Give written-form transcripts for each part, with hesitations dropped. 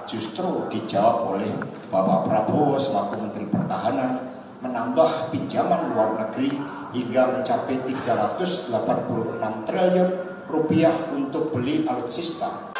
justru dijawab oleh Bapak Prabowo selaku Menteri Pertahanan menambah pinjaman luar negeri hingga mencapai 386 triliun rupiah untuk beli alutsista.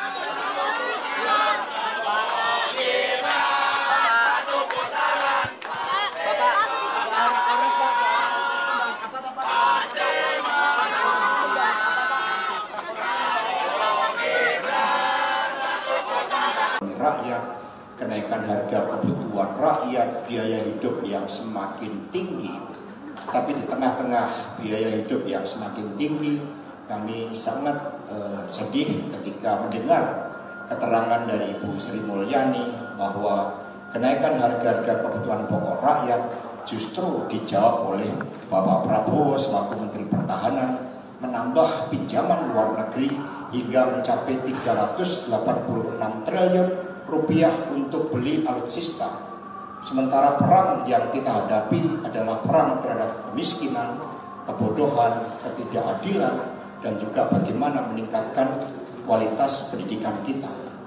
Rakyat, kenaikan harga kebutuhan rakyat, biaya hidup yang semakin tinggi. Tapi di tengah-tengah biaya hidup yang semakin tinggi, kami sangat sedih ketika mendengar keterangan dari Ibu Sri Mulyani bahwa kenaikan harga-harga kebutuhan pokok rakyat justru dijawab oleh Bapak Prabowo selaku Menteri Pertahanan menambah pinjaman luar negeri hingga mencapai 386 triliun rupiah untuk beli alutsista. Sementara perang yang kita hadapi adalah perang terhadap kemiskinan, kebodohan, ketidakadilan, dan juga bagaimana meningkatkan kualitas pendidikan kita.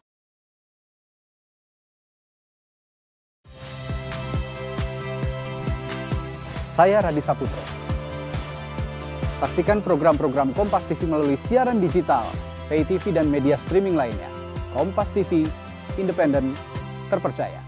Saya Radi Saputro. Saksikan program-program Kompas TV melalui siaran digital, pay TV dan media streaming lainnya. Kompas TV, independen, terpercaya.